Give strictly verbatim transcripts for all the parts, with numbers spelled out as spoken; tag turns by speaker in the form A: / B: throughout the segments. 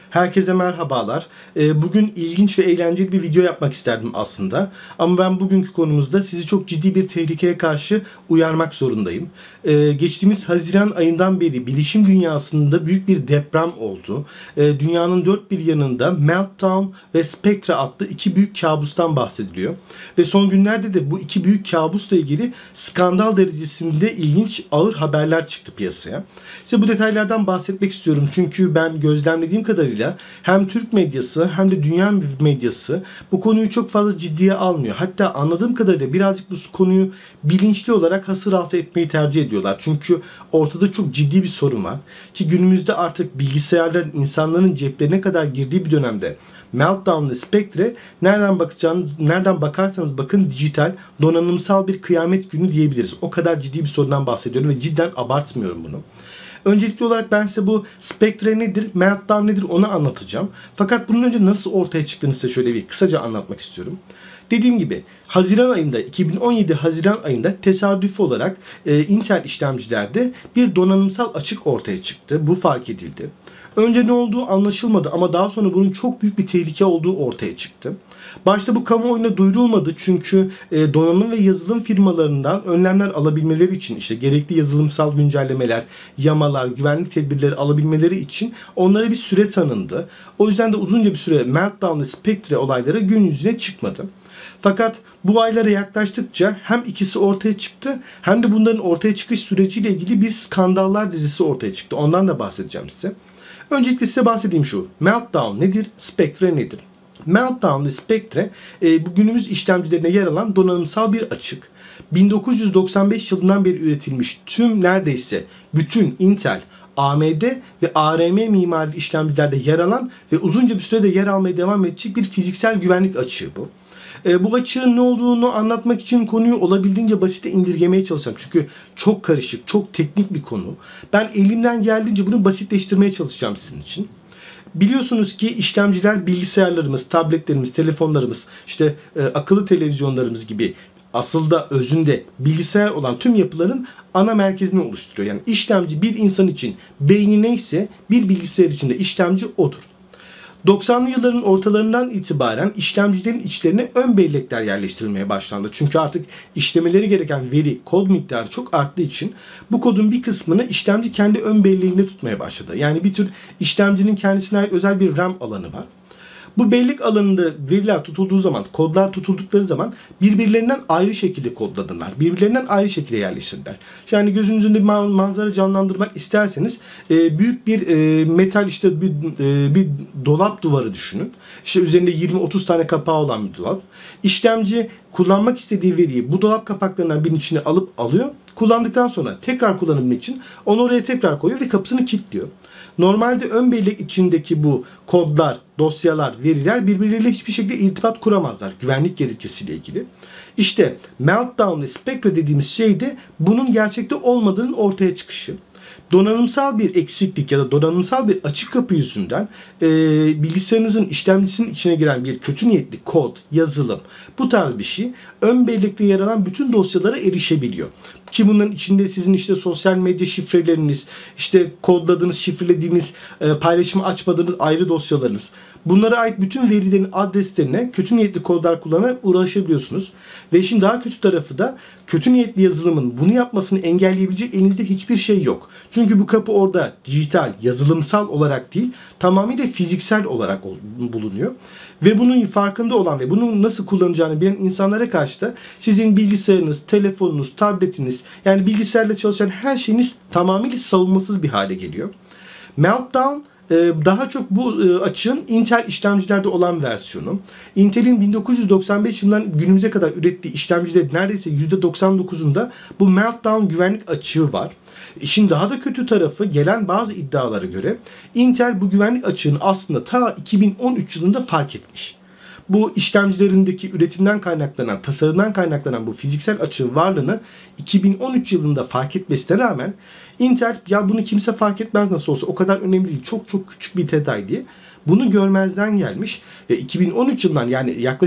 A: Herkese merhabalar. Ee, Bugün ilginç ve eğlenceli bir video yapmak isterdim aslında. Ama ben bugünkü konumuzda sizi çok ciddi bir tehlikeye karşı uyarmak zorundayım. Ee, Geçtiğimiz Haziran ayından beri bilişim dünyasında büyük bir deprem oldu. Ee, Dünyanın dört bir yanında Meltdown ve Spectre adlı iki büyük kabustan bahsediliyor. Ve son günlerde de bu iki büyük kabusla ilgili skandal derecesinde ilginç ağır haberler çıktı piyasaya. Size bu detaylardan bahsetmek istiyorum. Çünkü ben gözlemlediğim kadarıyla hem Türk medyası hem de dünya medyası bu konuyu çok fazla ciddiye almıyor. Hatta anladığım kadarıyla birazcık bu konuyu bilinçli olarak hasır altı etmeyi tercih ediyorlar. Çünkü ortada çok ciddi bir sorun var. Ki günümüzde artık bilgisayarların insanların ceplerine kadar girdiği bir dönemde Meltdown ve Spectre nereden bakacağınız, nereden bakarsanız bakın dijital, donanımsal bir kıyamet günü diyebiliriz. O kadar ciddi bir sorundan bahsediyorum ve cidden abartmıyorum bunu. Öncelikli olarak ben size bu Spectre nedir, Meltdown nedir onu anlatacağım. Fakat bunun önce nasıl ortaya çıktığını size şöyle bir kısaca anlatmak istiyorum. Dediğim gibi Haziran ayında, iki bin on yedi Haziran ayında tesadüfi olarak e, Intel işlemcilerde bir donanımsal açık ortaya çıktı. Bu fark edildi. Önce ne olduğu anlaşılmadı ama daha sonra bunun çok büyük bir tehlike olduğu ortaya çıktı. Başta bu kamuoyuna duyurulmadı çünkü e, donanım ve yazılım firmalarından önlemler alabilmeleri için, işte gerekli yazılımsal güncellemeler, yamalar, güvenlik tedbirleri alabilmeleri için onlara bir süre tanındı. O yüzden de uzunca bir süre Meltdown ve Spectre olayları gün yüzüne çıkmadı. Fakat bu aylara yaklaştıkça hem ikisi ortaya çıktı hem de bunların ortaya çıkış süreciyle ilgili bir skandallar dizisi ortaya çıktı. Ondan da bahsedeceğim size. Öncelikle size bahsedeyim şu. Meltdown nedir? Spectre nedir? Meltdown ve Spectre e, bu günümüz işlemcilerine yer alan donanımsal bir açık. bin dokuz yüz doksan beş yılından beri üretilmiş tüm neredeyse bütün Intel, A M D ve A R M mimarili işlemcilerde yer alan ve uzunca bir sürede yer almaya devam edecek bir fiziksel güvenlik açığı bu. E, bu açığın ne olduğunu anlatmak için konuyu olabildiğince basite indirgemeye çalışacağım. Çünkü çok karışık, çok teknik bir konu. Ben elimden geldiğince bunu basitleştirmeye çalışacağım sizin için. Biliyorsunuz ki işlemciler bilgisayarlarımız, tabletlerimiz, telefonlarımız, işte e, akıllı televizyonlarımız gibi aslında özünde bilgisayar olan tüm yapıların ana merkezini oluşturuyor. Yani işlemci bir insan için beyni neyse bir bilgisayar için de işlemci odur. doksanlı yılların ortalarından itibaren işlemcilerin içlerine ön bellekler yerleştirilmeye başlandı. Çünkü artık işlemeleri gereken veri, kod miktarı çok arttığı için bu kodun bir kısmını işlemci kendi ön belleğinde tutmaya başladı. Yani bir tür işlemcinin kendisine ait özel bir RAM alanı var. Bu bellek alanında veriler tutulduğu zaman, kodlar tutuldukları zaman birbirlerinden ayrı şekilde kodladılar. Birbirlerinden ayrı şekilde yerleştirdiler. Yani gözünüzün önünde bir manzara canlandırmak isterseniz büyük bir metal işte bir, bir dolap duvarı düşünün. İşte üzerinde yirmi otuz tane kapağı olan bir dolap. İşlemci kullanmak istediği veriyi bu dolap kapaklarından birinin içine alıp alıyor. Kullandıktan sonra tekrar kullanabilmek için onu oraya tekrar koyuyor ve kapısını kilitliyor. Normalde ön bellek içindeki bu kodlar, dosyalar, veriler birbirleriyle hiçbir şekilde irtibat kuramazlar güvenlik gerekçesiyle ilgili. İşte Meltdown ve Spectre dediğimiz şey de bunun gerçekte olmadığının ortaya çıkışı. Donanımsal bir eksiklik ya da donanımsal bir açık kapı yüzünden e, bilgisayarınızın işlemcisinin içine giren bir kötü niyetli kod, yazılım, bu tarz bir şey ön bellekte yer alan bütün dosyalara erişebiliyor. Ki bunların içinde sizin işte sosyal medya şifreleriniz, işte kodladığınız, şifrelediğiniz, e, paylaşımı açmadığınız ayrı dosyalarınız, bunlara ait bütün verilerin adreslerine kötü niyetli kodlar kullanarak ulaşabiliyorsunuz. Ve işin daha kötü tarafı da kötü niyetli yazılımın bunu yapmasını engelleyebilecek elinde hiçbir şey yok. Çünkü bu kapı orada dijital, yazılımsal olarak değil, tamamıyla fiziksel olarak bulunuyor. Ve bunun farkında olan ve bunun nasıl kullanacağını bilen insanlara karşı da sizin bilgisayarınız, telefonunuz, tabletiniz, yani bilgisayarla çalışan her şeyiniz tamamıyla savunmasız bir hale geliyor. Meltdown daha çok bu açığın Intel işlemcilerde olan versiyonu. Intel'in bin dokuz yüz doksan beş yılından günümüze kadar ürettiği işlemcilerin neredeyse yüzde doksan dokuzunda bu Meltdown güvenlik açığı var. İşin daha da kötü tarafı, gelen bazı iddialara göre Intel bu güvenlik açığını aslında ta iki bin on üç yılında fark etmiş. Bu işlemcilerindeki üretimden kaynaklanan, tasarımdan kaynaklanan bu fiziksel açığın varlığını iki bin on üç yılında fark etmesine rağmen Intel ya bunu kimse fark etmez nasıl olsa, o kadar önemli değil, çok çok küçük bir detay diye bunu görmezden gelmiş ve iki bin on üç yılından, yani yaklaşık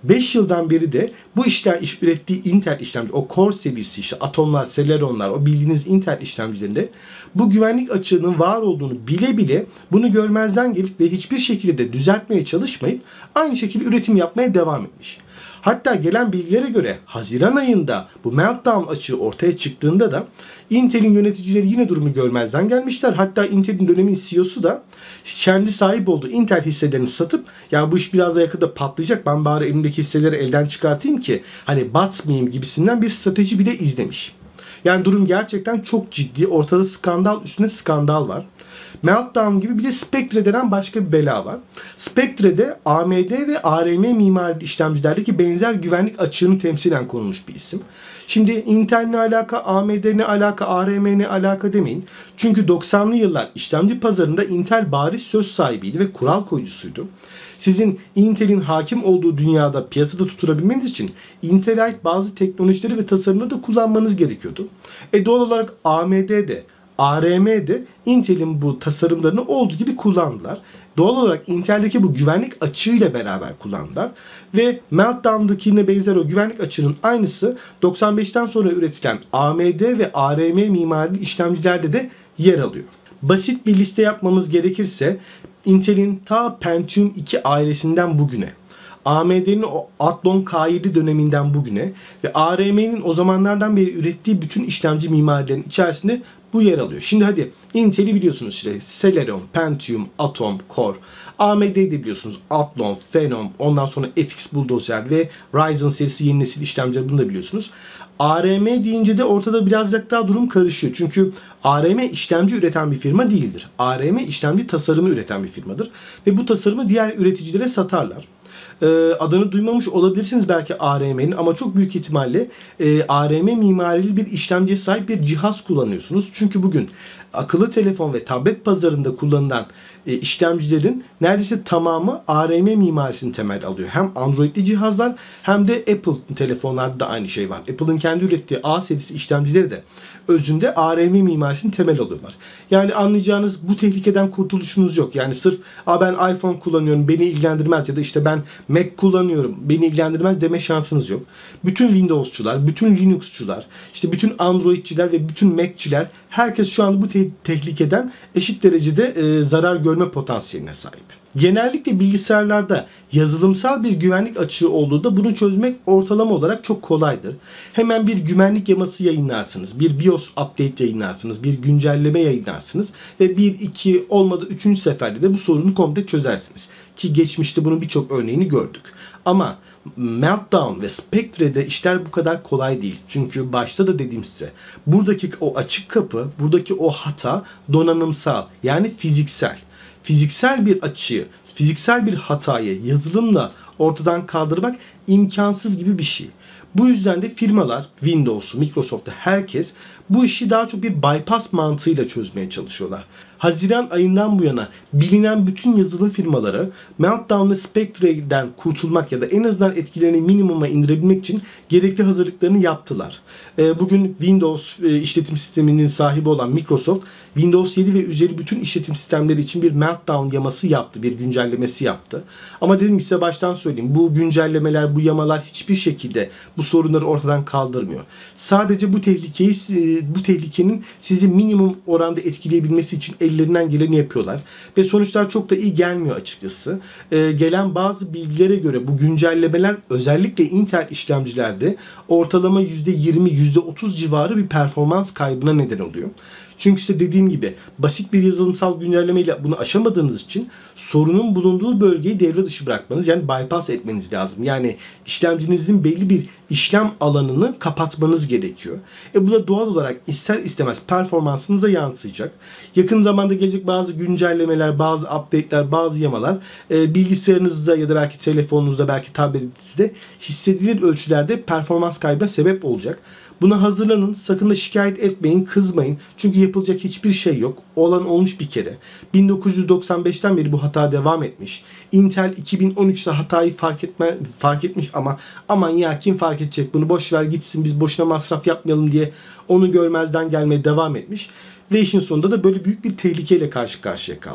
A: beş yıldan beri de bu işlem iş ürettiği Intel işlemci, o Core serisi, işte Atomlar, Celeronlar, o bildiğiniz Intel işlemcilerinde bu güvenlik açığının var olduğunu bile bile bunu görmezden gelip ve hiçbir şekilde de düzeltmeye çalışmayıp aynı şekilde üretim yapmaya devam etmiş. Hatta gelen bilgilere göre Haziran ayında bu meltdown açığı ortaya çıktığında da Intel'in yöneticileri yine durumu görmezden gelmişler. Hatta Intel'in dönemin C E O'su da kendi sahip olduğu Intel hisselerini satıp ya bu iş biraz da yakında patlayacak, ben bari elimdeki hisseleri elden çıkartayım ki hani batmayayım gibisinden bir strateji bile izlemiş. Yani durum gerçekten çok ciddi. Ortada skandal üstüne skandal var. Meltdown gibi bir de Spectre denen başka bir bela var. Spectre'de A M D ve A R M mimari işlemcilerdeki benzer güvenlik açığını temsilen konulmuş bir isim. Şimdi Intel ne alaka, A M D ne alaka, A R M ne alaka demeyin. Çünkü doksanlı yıllar işlemci pazarında Intel bariz söz sahibiydi ve kural koyucusuydu. Sizin Intel'in hakim olduğu dünyada piyasada tutunabilmeniz için Intel'e ait bazı teknolojileri ve tasarımları da kullanmanız gerekiyordu. E doğal olarak A M D'de, A R M'de Intel'in bu tasarımlarını olduğu gibi kullandılar. Doğal olarak Intel'deki bu güvenlik açığıyla beraber kullandılar. Ve Meltdown'dakine benzer o güvenlik açığının aynısı doksan beşten sonra üretilen A M D ve A R M mimarili işlemcilerde de yer alıyor. Basit bir liste yapmamız gerekirse Intel'in ta Pentium iki ailesinden bugüne, A M D'nin o Athlon K yedi döneminden bugüne ve A R M'nin o zamanlardan beri ürettiği bütün işlemci mimarilerinin içerisinde bu yer alıyor. Şimdi hadi Intel'i biliyorsunuz işte Celeron, Pentium, Atom, Core. A M D'yi de biliyorsunuz Athlon, Phenom, ondan sonra F X Bulldozer ve Ryzen serisi yeni nesil işlemciler, bunu da biliyorsunuz. A R M deyince de ortada birazcık daha durum karışıyor. Çünkü A R M işlemci üreten bir firma değildir. A R M işlemci tasarımı üreten bir firmadır. Ve bu tasarımı diğer üreticilere satarlar. Ee, adını duymamış olabilirsiniz belki A R M'nin ama çok büyük ihtimalle e, A R M mimarili bir işlemciye sahip bir cihaz kullanıyorsunuz. Çünkü bugün akıllı telefon ve tablet pazarında kullanılan e, işlemcilerin neredeyse tamamı A R M mimarisini temel alıyor. Hem Android'li cihazlar hem de Apple telefonlarda da aynı şey var. Apple'ın kendi ürettiği A serisi işlemcileri de özünde A R M mimarisini temel alıyorlar. Yani anlayacağınız bu tehlikeden kurtuluşunuz yok. Yani sırf ben iPhone kullanıyorum, beni ilgilendirmez ya da işte ben Mac kullanıyorum, beni ilgilendirmez deme şansınız yok. Bütün Windows'çular, bütün Linux'çular, işte bütün Android'çiler ve bütün Mac'çiler, herkes şu anda bu te- tehlikeden eşit derecede e, zarar görme potansiyeline sahip. Genellikle bilgisayarlarda yazılımsal bir güvenlik açığı olduğunda bunu çözmek ortalama olarak çok kolaydır. Hemen bir güvenlik yaması yayınlarsınız, bir BIOS update yayınlarsınız, bir güncelleme yayınlarsınız ve bir, iki olmadı üçüncü seferde de bu sorunu komple çözersiniz. Ki geçmişte bunun birçok örneğini gördük. Ama Meltdown ve Spectre'de işler bu kadar kolay değil. Çünkü başta da dediğim size, buradaki o açık kapı, buradaki o hata donanımsal, yani fiziksel. Fiziksel bir açığı, fiziksel bir hatayı yazılımla ortadan kaldırmak imkansız gibi bir şey. Bu yüzden de firmalar, Windows'u, Microsoft'ta herkes bu işi daha çok bir bypass mantığıyla çözmeye çalışıyorlar. Haziran ayından bu yana bilinen bütün yazılım firmaları Meltdown ve Spectre'den kurtulmak ya da en azından etkilerini minimuma indirebilmek için gerekli hazırlıklarını yaptılar. Bugün Windows işletim sisteminin sahibi olan Microsoft, Windows yedi ve üzeri bütün işletim sistemleri için bir Meltdown yaması yaptı, bir güncellemesi yaptı. Ama dedim ki size baştan söyleyeyim, bu güncellemeler, bu yamalar hiçbir şekilde bu sorunları ortadan kaldırmıyor. Sadece bu tehlikeyi, bu tehlikenin sizi minimum oranda etkileyebilmesi için ellerinden geleni yapıyorlar. Ve sonuçlar çok da iyi gelmiyor açıkçası. Ee, gelen bazı bilgilere göre bu güncellemeler özellikle Intel işlemcilerde ortalama yüzde yirmi yüzde otuz civarı bir performans kaybına neden oluyor. Çünkü işte dediğim gibi basit bir yazılımsal güncellemeyle bunu aşamadığınız için sorunun bulunduğu bölgeyi devre dışı bırakmanız, yani bypass etmeniz lazım. Yani işlemcinizin belli bir işlem alanını kapatmanız gerekiyor. E bu da doğal olarak ister istemez performansınıza yansıyacak. Yakın zamanda gelecek bazı güncellemeler, bazı update'ler, bazı yamalar e, bilgisayarınızda ya da belki telefonunuzda, belki tabletinizde hissedilir ölçülerde performans kaybına sebep olacak. Buna hazırlanın. Sakın da şikayet etmeyin, kızmayın. Çünkü yapılacak hiçbir şey yok. Olan olmuş bir kere. bin dokuz yüz doksan beşten beri bu hata devam etmiş. Intel iki bin on üçte hatayı fark etme fark etmiş ama aman ya kim fark edecek, bunu boş ver gitsin, biz boşuna masraf yapmayalım diye onu görmezden gelmeye devam etmiş. Ve işin sonunda da böyle büyük bir tehlikeyle karşı karşıya kaldık.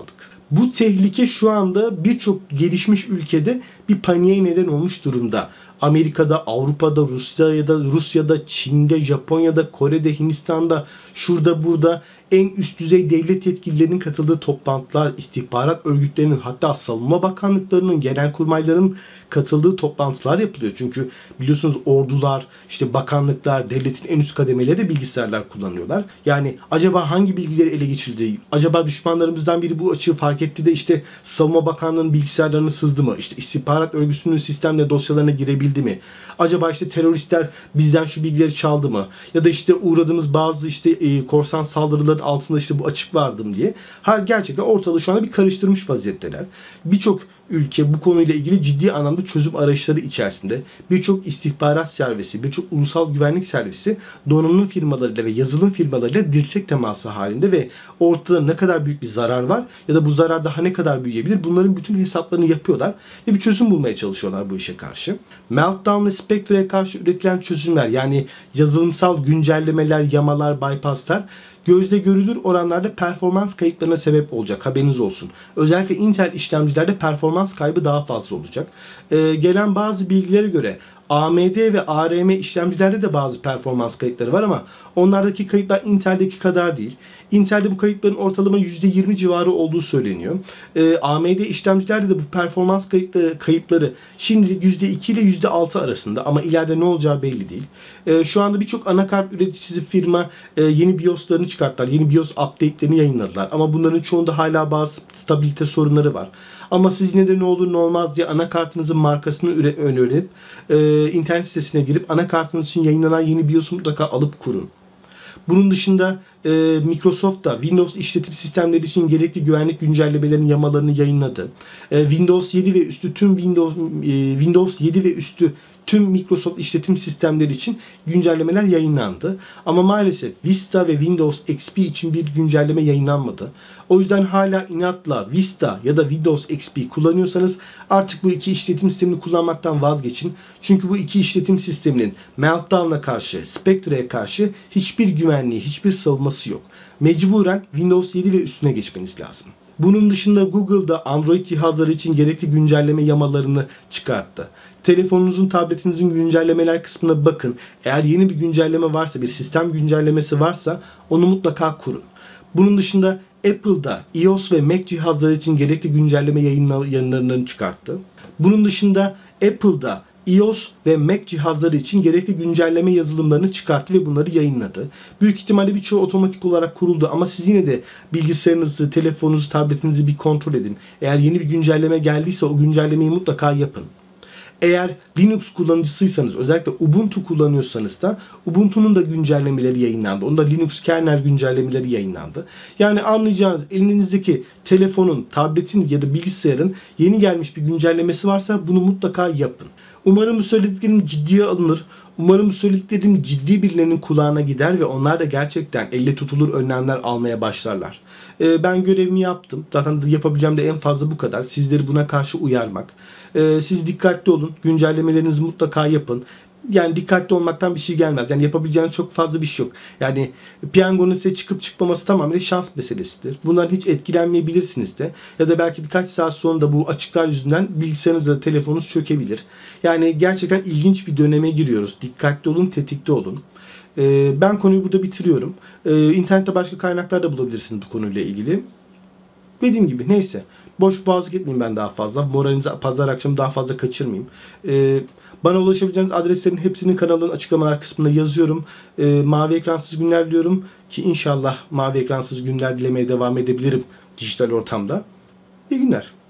A: Bu tehlike şu anda birçok gelişmiş ülkede bir paniğe neden olmuş durumda. Amerika'da, Avrupa'da, Rusya'da, Rusya'da, Çin'de, Japonya'da, Kore'de, Hindistan'da, şurada burada en üst düzey devlet yetkililerinin katıldığı toplantılar, istihbarat örgütlerinin, hatta savunma bakanlıklarının, genelkurmayların katıldığı toplantılar yapılıyor. Çünkü biliyorsunuz ordular, işte bakanlıklar, devletin en üst kademeleri de bilgisayarlar kullanıyorlar. Yani acaba hangi bilgileri ele geçirdi? Acaba düşmanlarımızdan biri bu açığı fark etti de işte savunma bakanlığının bilgisayarlarını sızdı mı? İşte istihbarat örgütünün sistemle dosyalarına girebildi mi? Acaba işte teröristler bizden şu bilgileri çaldı mı? Ya da işte uğradığımız bazı işte e, korsan saldırıların altında işte bu açık vardı mı diye. Her gerçekten ortalığı şu anda bir karıştırmış vaziyetteler. Birçok ülke bu konuyla ilgili ciddi anlamda çözüm arayışları içerisinde. Birçok istihbarat servisi, birçok ulusal güvenlik servisi donanım firmalarıyla ve yazılım firmalarıyla dirsek teması halinde ve ortada ne kadar büyük bir zarar var ya da bu zarar daha ne kadar büyüyebilir, bunların bütün hesaplarını yapıyorlar ve bir çözüm bulmaya çalışıyorlar bu işe karşı. Meltdown ve Spectre'ye karşı üretilen çözümler, yani yazılımsal güncellemeler, yamalar, bypasslar gözle görülür oranlarda performans kayıplarına sebep olacak. Haberiniz olsun. Özellikle Intel işlemcilerde performans kaybı daha fazla olacak. Ee, gelen bazı bilgilere göre A M D ve A R M işlemcilerde de bazı performans kayıpları var ama onlardaki kayıplar Intel'deki kadar değil. Intel'de bu kayıpların ortalama yüzde yirmi civarı olduğu söyleniyor. Ee, A M D işlemcilerde de bu performans kayıpları, kayıpları şimdilik yüzde iki ile yüzde altı arasında ama ileride ne olacağı belli değil. Ee, şu anda birçok anakart üreticisi firma e, yeni BIOS'larını çıkarttılar. Yeni BIOS update'lerini yayınladılar. Ama bunların çoğunda hala bazı stabilite sorunları var. Ama siz yine de ne olur ne olmaz diye anakartınızın markasını öğrenip e, internet sitesine girip anakartınız için yayınlanan yeni BIOS'u mutlaka alıp kurun. Bunun dışında e, Microsoft da Windows işletim sistemleri için gerekli güvenlik güncellemelerinin yamalarını yayınladı. E, Windows yedi ve üstü tüm Windows e, Windows yedi ve üstü tüm Microsoft işletim sistemleri için güncellemeler yayınlandı. Ama maalesef Vista ve Windows X P için bir güncelleme yayınlanmadı. O yüzden hala inatla Vista ya da Windows X P kullanıyorsanız artık bu iki işletim sistemini kullanmaktan vazgeçin. Çünkü bu iki işletim sisteminin Meltdown'a karşı, Spectre'ye karşı hiçbir güvenliği, hiçbir savunması yok. Mecburen Windows yedi ve üstüne geçmeniz lazım. Bunun dışında Google da Android cihazları için gerekli güncelleme yamalarını çıkarttı. Telefonunuzun, tabletinizin güncellemeler kısmına bakın. Eğer yeni bir güncelleme varsa, bir sistem güncellemesi varsa onu mutlaka kurun. Bunun dışında Apple'da iOS ve Mac cihazları için gerekli güncelleme yayınlarını çıkarttı. Bunun dışında Apple'da iOS ve Mac cihazları için gerekli güncelleme yazılımlarını çıkarttı ve bunları yayınladı. Büyük ihtimalle birçoğu otomatik olarak kuruldu ama siz yine de bilgisayarınızı, telefonunuzu, tabletinizi bir kontrol edin. Eğer yeni bir güncelleme geldiyse o güncellemeyi mutlaka yapın. Eğer Linux kullanıcısıysanız, özellikle Ubuntu kullanıyorsanız da Ubuntu'nun da güncellemeleri yayınlandı. Onda Linux kernel güncellemeleri yayınlandı. Yani anlayacağınız, elinizdeki telefonun, tabletin ya da bilgisayarın yeni gelmiş bir güncellemesi varsa bunu mutlaka yapın. Umarım bu söylediklerim ciddiye alınır. Umarım bu söylediklerim ciddi birilerinin kulağına gider ve onlar da gerçekten elle tutulur önlemler almaya başlarlar. Ee, ben görevimi yaptım. Zaten yapabileceğim de en fazla bu kadar. Sizleri buna karşı uyarmak. Ee, siz dikkatli olun. Güncellemelerinizi mutlaka yapın. Yani dikkatli olmaktan bir şey gelmez. Yani yapabileceğiniz çok fazla bir şey yok. Yani piyangonun size çıkıp çıkmaması tamamen şans meselesidir. Bundan hiç etkilenmeyebilirsiniz de. Ya da belki birkaç saat sonra da bu açıklar yüzünden bilgisayarınız ya da telefonunuz çökebilir. Yani gerçekten ilginç bir döneme giriyoruz. Dikkatli olun, tetikte olun. Ee, ben konuyu burada bitiriyorum. Ee, internette başka kaynaklar da bulabilirsiniz bu konuyla ilgili. Dediğim gibi neyse. Boş boğazlık etmeyeyim ben daha fazla. Moralinizi pazar akşamı daha fazla kaçırmayayım. Ee, Bana ulaşabileceğiniz adreslerin hepsini kanalın açıklamalar kısmında yazıyorum. Ee, mavi ekransız günler diliyorum ki inşallah mavi ekransız günler dilemeye devam edebilirim dijital ortamda. İyi günler.